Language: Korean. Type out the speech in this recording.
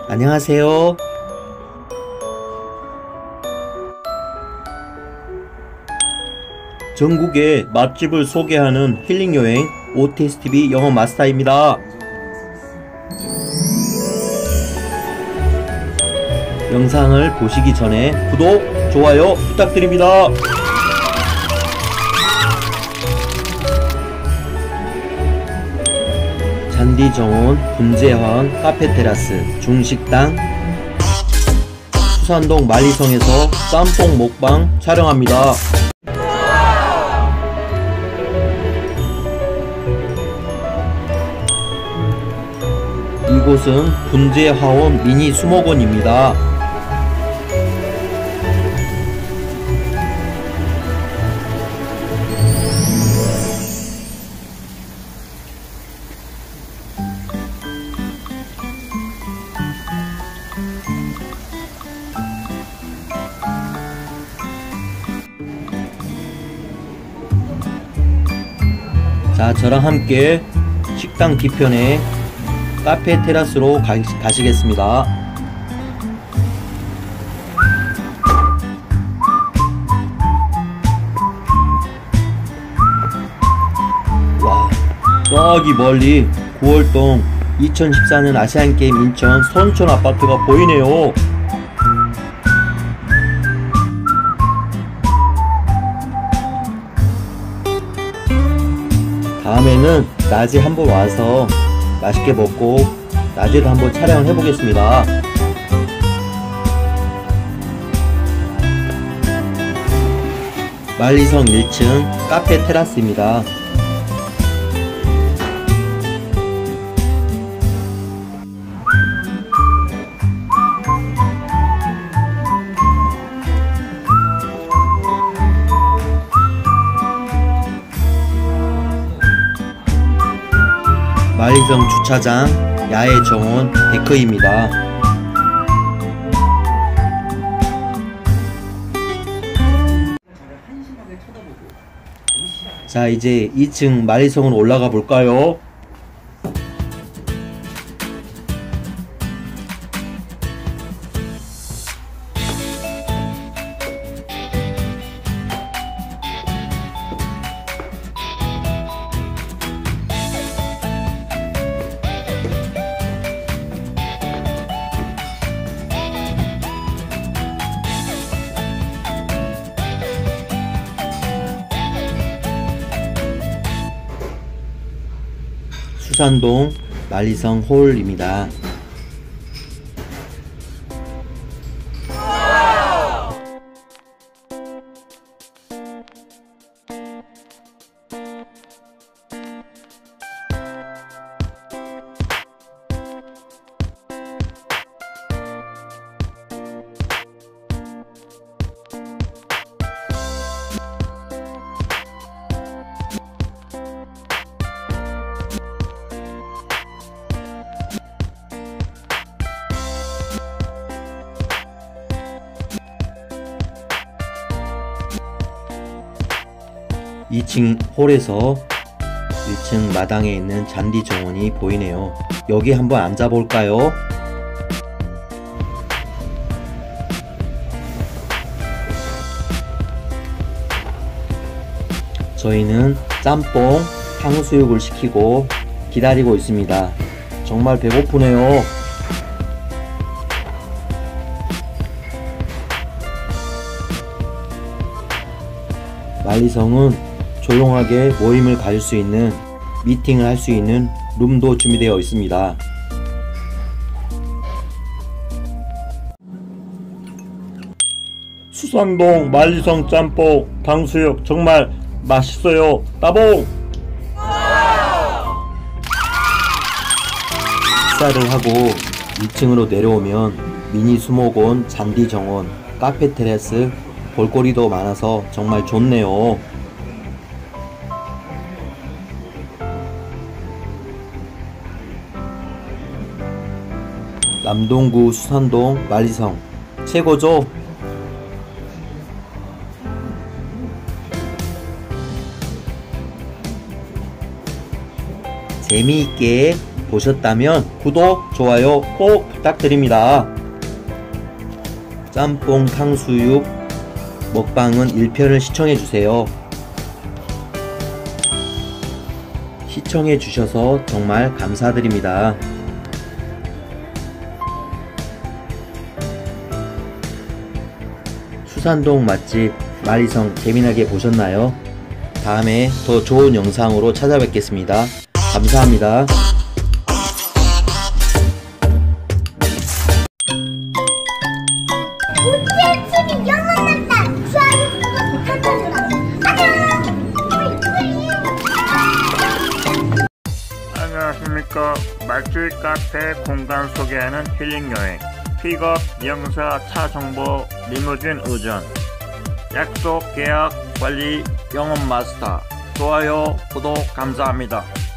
안녕하세요. 전국의 맛집을 소개하는 힐링여행 OTSTV 영어 마스터입니다. 영상을 보시기 전에 구독, 좋아요 부탁드립니다. 잔디정원 분재화원 카페테라스 중식당 수산동 만리성에서 짬뽕 먹방 촬영합니다. 이곳은 분재화원 미니 수목원입니다. 자, 저랑 함께 식당 뒤편에 카페 테라스로 가시겠습니다. 와, 저기 멀리 9월동 2014년 아시안게임 인천 선촌 아파트가 보이네요. 다음에는 낮에 한번 와서 맛있게 먹고 낮에도 한번 촬영을 해보겠습니다. 만리성 1층 카페 테라스입니다. 만리성 주차장 야외 정원 데크입니다. 자, 이제 2층 만리성으로 올라가 볼까요? 수산동 만리성 홀입니다. 이 2층 홀에서 1층 마당에 있는 잔디 정원이 보이네요. 여기 한번 앉아 볼까요? 저희는 짬뽕, 탕수육을 시키고 기다리고 있습니다. 정말 배고프네요. 만리성은 조용하게 모임을 가질 수 있는, 미팅을 할 수 있는 룸도 준비되어 있습니다. 수산동 만리성 짬뽕 탕수육 정말 맛있어요. 따봉! 식사를 하고 2층으로 내려오면 미니 수목원, 잔디 정원, 카페 테라스, 볼거리도 많아서 정말 좋네요. 남동구 수산동 만리성 최고죠? 재미있게 보셨다면 구독, 좋아요 꼭 부탁드립니다. 짬뽕 탕수육 먹방은 1편을 시청해주세요. 시청해주셔서 정말 감사드립니다. 수산동 맛집 마리성 재미나게 보셨나요? 다음에 더 좋은 영상으로 찾아뵙겠습니다. 감사합니다. 우체집이 영원한다. 좋아요, 구독 부탁드립니다. 안녕. 안녕하십니까. 맛집 카페 공간 소개하는 힐링여행 픽업 영사 차 정보 리무진 우전 약속 계약 관리 영업 마스터 좋아요 구독 감사합니다.